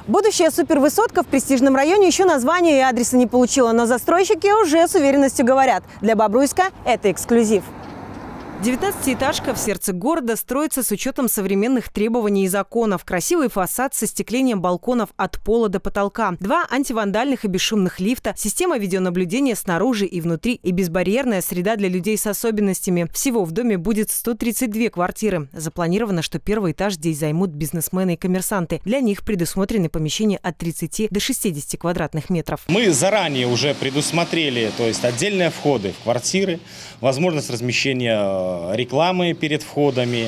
Будущая супервысотка в престижном районе еще названия и адреса не получила, но застройщики уже с уверенностью говорят, для Бобруйска это эксклюзив. 19-этажка в сердце города строится с учетом современных требований и законов. Красивый фасад с остеклением балконов от пола до потолка, 2 антивандальных и бесшумных лифта, система видеонаблюдения снаружи и внутри и безбарьерная среда для людей с особенностями. Всего в доме будет 132 квартиры. Запланировано, что первый этаж здесь займут бизнесмены и коммерсанты. Для них предусмотрены помещения от 30 до 60 квадратных метров. Мы заранее уже предусмотрели, то есть отдельные входы в квартиры, возможность размещения рекламы перед входами.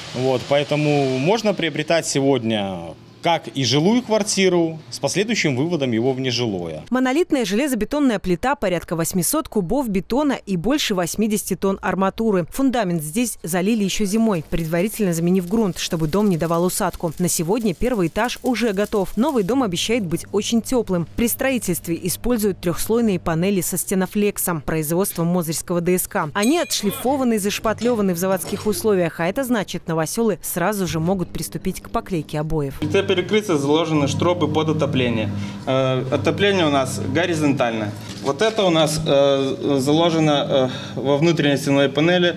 Поэтому можно приобретать сегодня как и жилую квартиру с последующим выводом его в нежилое. Монолитная железобетонная плита, порядка 800 кубов бетона и больше 80 тонн арматуры. Фундамент здесь залили еще зимой, предварительно заменив грунт, чтобы дом не давал усадку. На сегодня первый этаж уже готов. Новый дом обещает быть очень теплым. При строительстве используют трехслойные панели со стенофлексом, производством Мозырского ДСК. Они отшлифованы и зашпатлеваны в заводских условиях, а это значит, новоселы сразу же могут приступить к поклейке обоев. Перекрытия заложены штробы под отопление. Отопление у нас горизонтальное. Вот это у нас заложено во внутренней стеновой панели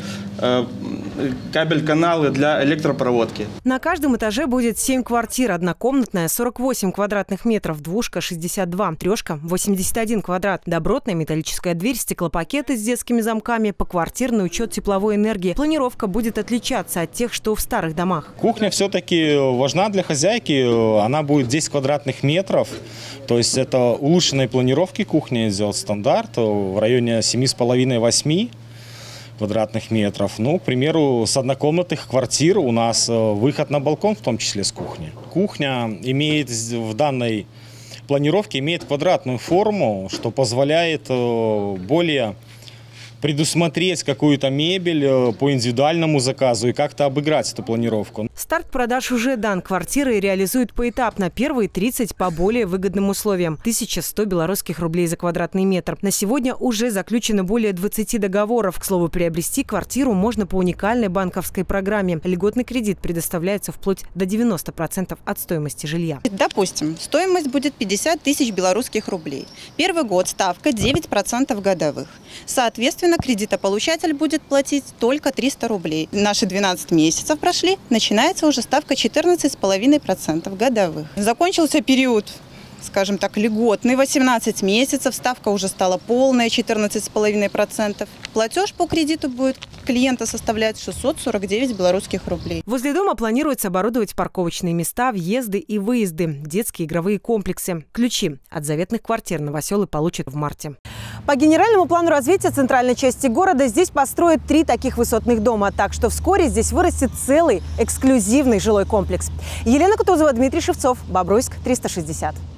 кабель-каналы для электропроводки. На каждом этаже будет 7 квартир. Однокомнатная 48 квадратных метров, двушка 62, трешка 81 квадрат. Добротная металлическая дверь, стеклопакеты с детскими замками, поквартирный учет тепловой энергии. Планировка будет отличаться от тех, что в старых домах. Кухня все-таки важна для хозяйки. Она будет 10 квадратных метров. То есть это улучшенной планировки кухня идет стандарт в районе 7,5-8 квадратных метров. К примеру, с однокомнатных квартир у нас выход на балкон, в том числе с кухни. Кухня имеет в данной планировке квадратную форму, что позволяет более предусмотреть какую-то мебель по индивидуальному заказу и как-то обыграть эту планировку. Старт продаж уже дан. Квартиры реализуют поэтапно. Первые 30 по более выгодным условиям. 1100 белорусских рублей за квадратный метр. На сегодня уже заключено более 20 договоров. К слову, приобрести квартиру можно по уникальной банковской программе. Льготный кредит предоставляется вплоть до 90% от стоимости жилья. Допустим, стоимость будет 50 тысяч белорусских рублей. Первый год ставка 9% годовых. Соответственно, кредитополучатель будет платить только 300 рублей. Наши 12 месяцев прошли, начинается уже ставка 14,5% годовых. Закончился период, скажем так, льготный, 18 месяцев, ставка уже стала полная, 14,5%. Платеж по кредиту будет клиента составлять 649 белорусских рублей. Возле дома планируется оборудовать парковочные места, въезды и выезды, детские игровые комплексы. Ключи от заветных квартир новоселы получат в марте. По генеральному плану развития центральной части города здесь построят 3 таких высотных дома, так что вскоре здесь вырастет целый эксклюзивный жилой комплекс. Елена Кутузова, Дмитрий Шевцов, Бобруйск, 360.